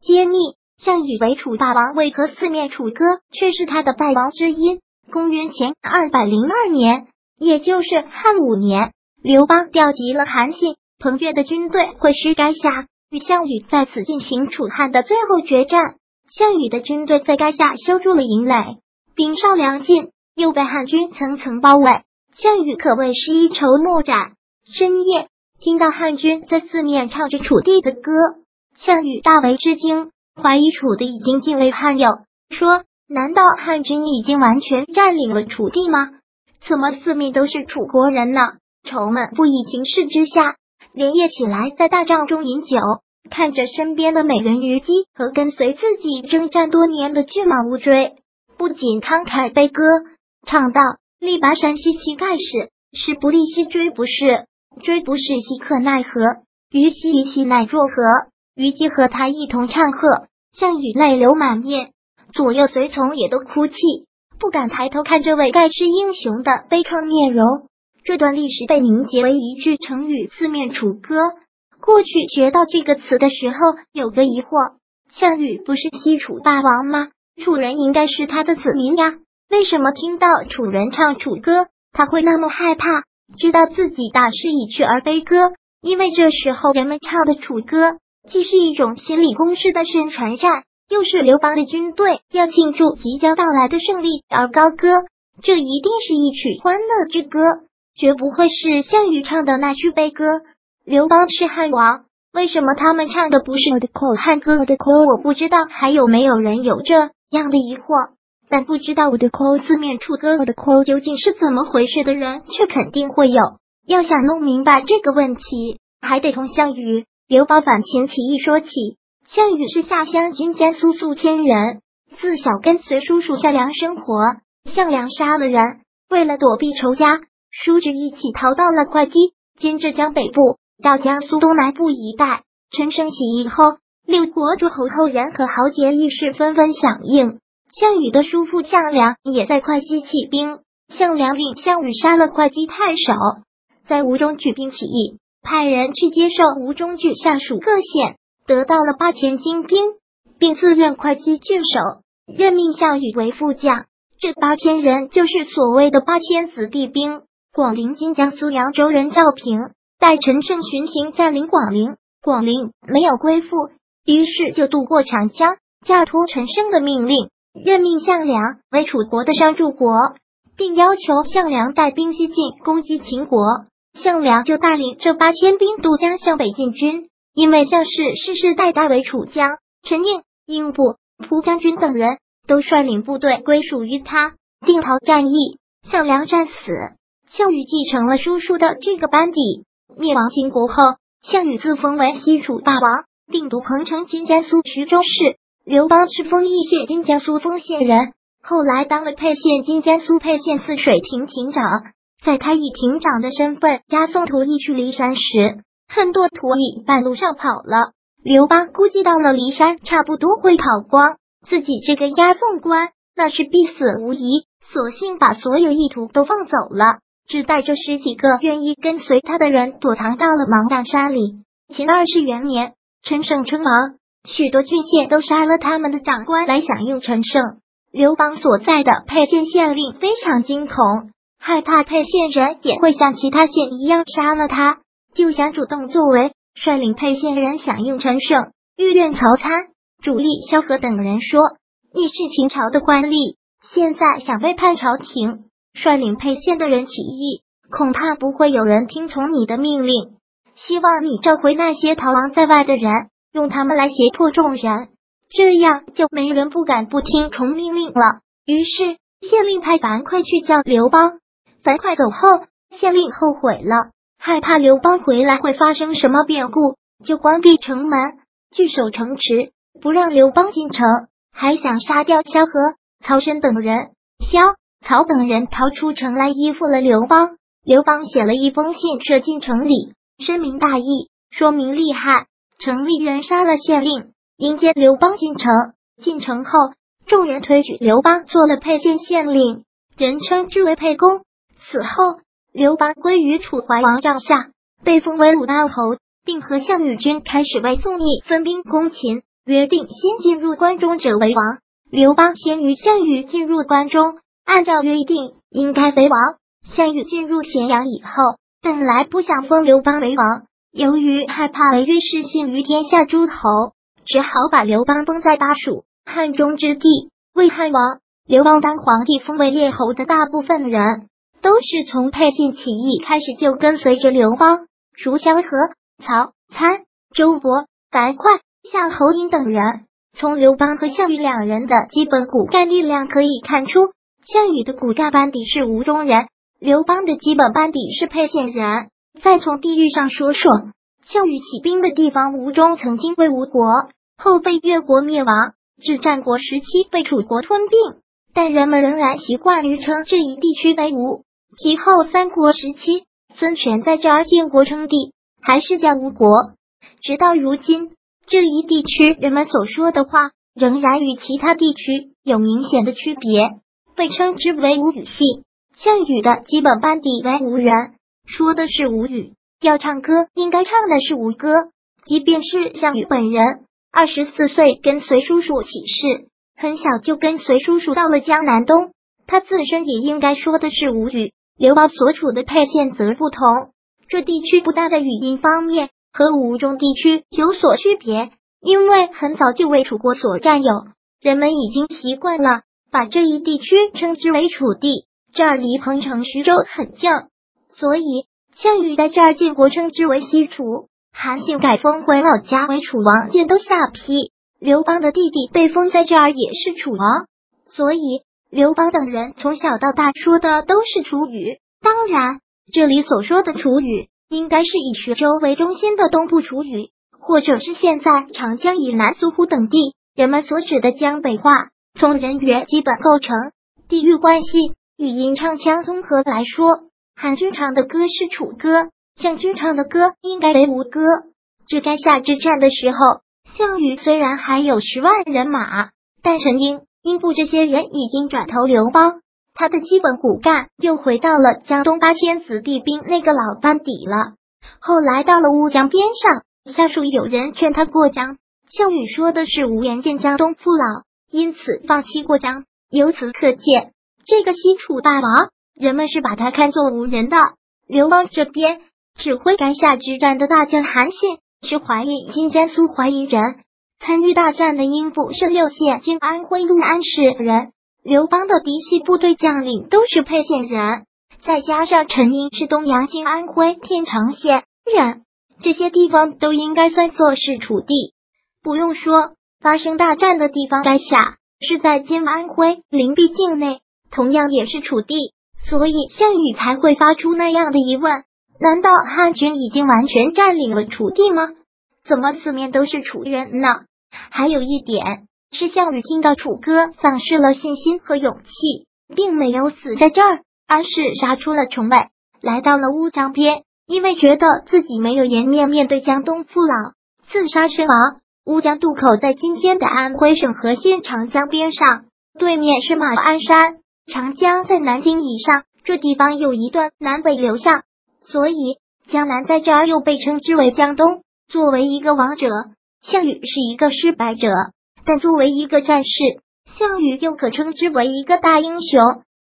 揭秘项羽为楚霸王，为何四面楚歌却是他的败亡之因。公元前202年，也就是汉5年，刘邦调集了韩信、彭越的军队会师垓下，与项羽在此进行楚汉的最后决战。项羽的军队在垓下修筑了营垒，兵少粮尽，又被汉军层层包围，项羽可谓是一筹莫展。深夜，听到汉军在四面唱着楚地的歌，项羽大为吃惊，怀疑楚地已经进为汉有，说：难道汉军已经完全占领了楚地吗？怎么四面都是楚国人呢？愁闷不已情势之下，连夜起来在大帐中饮酒，看着身边的美人虞姬和跟随自己征战多年的骏马乌骓，不仅慷慨悲歌，唱道：力拔山兮气盖世，时不利兮骓不逝，骓不逝兮可奈何，虞兮奈若何。虞姬和他一同唱和，项羽泪流满面，左右随从也都哭泣，不敢抬头看这位盖世英雄的悲怆面容。这段历史被凝结为一句成语四面楚歌。过去学到这个词的时候有个疑惑，项羽不是西楚霸王吗？楚人应该是他的子民呀，为什么听到楚人唱楚歌他会那么害怕，知道自己大势已去而悲歌？因为这时候人们唱的楚歌既是一种心理攻势的宣传战，又是刘邦的军队要庆祝即将到来的胜利而高歌，这一定是一曲欢乐之歌，绝不会是项羽唱的那句悲歌。刘邦是汉王，为什么他们唱的不是汉歌？我不知道还有没有人有这样的疑惑，但不知道四面楚歌究竟是怎么回事的人却肯定会有。要想弄明白这个问题，还得从项羽、刘邦反秦起义说起。项羽是下乡今江苏宿迁人，自小跟随叔叔项梁生活。项梁杀了人，为了躲避仇家，叔侄一起逃到了会稽（今浙江北部）到江苏东南部一带。陈胜起义后，六国诸侯后人和豪杰义士纷纷响应，项羽的叔父项梁也在会稽起兵。项梁令项羽杀了会稽太守，在吴中举兵起义，派人去接受吴中举下属各县，得到了8000精兵，并自任会稽郡守，任命项羽为副将。这8000人就是所谓的8000子弟兵。广陵今江苏扬州人赵平带陈胜巡行占领广陵，广陵没有归附，于是就渡过长江，驾托陈胜的命令，任命项梁为楚国的商助国，并要求项梁带兵西进攻击秦国。项梁就带领这8000兵渡江向北进军，因为项氏世世代代为楚将，陈应、英布、蒲将军等人都率领部队归属于他。定陶战役，项梁战死，项羽继承了叔叔的这个班底。灭亡秦国后，项羽自封为西楚霸王，定都彭城今江苏徐州市。刘邦是丰邑县今江苏丰县人，后来当了沛县今江苏沛县泗水亭亭长。在他以亭长的身份押送仆役去骊山时，很多仆役半路上跑了。刘邦估计到了骊山差不多会跑光，自己这个押送官那是必死无疑，索性把所有役徒都放走了，只带着10几个愿意跟随他的人躲藏到了芒砀山里。秦20元年，陈胜称王，许多郡县都杀了他们的长官来响应陈胜。刘邦所在的沛县县令非常惊恐，害怕沛县人也会像其他县一样杀了他，就想主动作为，率领沛县人响应陈胜。御苑曹参、主力萧何等人说：你是秦朝的官吏，现在想背叛朝廷，率领沛县的人起义，恐怕不会有人听从你的命令。希望你召回那些逃亡在外的人，用他们来胁迫众人，这样就没人不敢不听从命令了。于是县令派樊哙去叫刘邦。樊哙走后，县令后悔了，害怕刘邦回来会发生什么变故，就关闭城门，据守城池，不让刘邦进城，还想杀掉萧何、曹参等人。萧、曹等人逃出城来依附了刘邦。刘邦写了一封信射进城里，深明大义，说明利害。城里人杀了县令，迎接刘邦进城。进城后，众人推举刘邦做了沛县县令，人称之为沛公。此后，刘邦归于楚怀王帐下，被封为鲁道侯，并和项羽军开始为宋义分兵攻秦。 约定先进入关中者为王。刘邦先于项羽进入关中，按照约定应该为王。项羽进入咸阳以后，本来不想封刘邦为王，由于害怕违约失信于天下诸侯，只好把刘邦封在巴蜀汉中之地为汉王。刘邦当皇帝封为列侯的大部分人，都是从沛县起义开始就跟随着刘邦，如萧何、曹参、周勃、樊哙、夏侯婴等人。从刘邦和项羽两人的基本骨干力量可以看出，项羽的骨干班底是吴中人，刘邦的基本班底是沛县人。再从地域上说说，项羽起兵的地方吴中曾经为吴国，后被越国灭亡，至战国时期被楚国吞并，但人们仍然习惯于称这一地区为吴。其后三国时期，孙权在这儿建国称帝，还是叫吴国。直到如今，这一地区人们所说的话仍然与其他地区有明显的区别，被称之为吴语系。项羽的基本班底为吴人，说的是吴语，要唱歌应该唱的是吴歌。即便是项羽本人，24岁跟随叔叔起事，很小就跟随叔叔到了江南东，他自身也应该说的是吴语。刘邦所处的沛县则不同，这地区不但在语音方面和吴中地区有所区别，因为很早就为楚国所占有，人们已经习惯了把这一地区称之为楚地。这儿离彭城、徐州很近，所以项羽在这儿建国称之为西楚。韩信改封回老家为楚王，剑都下邳。刘邦的弟弟被封在这儿也是楚王，所以刘邦等人从小到大说的都是楚语。当然，这里所说的楚语应该是以徐州为中心的东部楚语，或者是现在长江以南苏湖等地人们所指的江北话。从人员基本构成、地域关系、语音唱腔综合来说，韩军唱的歌是楚歌，项军唱的歌应该为吴歌。至垓下之战的时候，项羽虽然还有10万人马，但陈英、英布这些人已经转投刘邦，他的基本骨干又回到了江东8000子弟兵那个老班底了。后来到了乌江边上，下属有人劝他过江，项羽说的是无颜见江东父老，因此放弃过江。由此可见，这个西楚大王，人们是把他看作吴人的。刘邦这边指挥垓下之战的大将韩信是淮阴（今江苏淮阴人），参与大战的英布是6县（今安徽六安市人）。刘邦的嫡系部队将领都是沛县人，再加上陈英是东阳（今安徽天长县人），这些地方都应该算作是楚地。不用说，发生大战的地方垓下是在今安徽灵璧境内，同样也是楚地，所以项羽才会发出那样的疑问：难道汉军已经完全占领了楚地吗？怎么四面都是楚人呢？还有一点是，项羽听到楚歌丧失了信心和勇气，并没有死在这儿，而是杀出了重围，来到了乌江边，因为觉得自己没有颜面面对江东父老，自杀身亡。乌江渡口在今天的安徽省和县长江边上，对面是马鞍山，长江在南京以上，这地方有一段南北流向，所以江南在这儿又被称之为江东。作为一个王者，项羽是一个失败者，但作为一个战士，项羽又可称之为一个大英雄。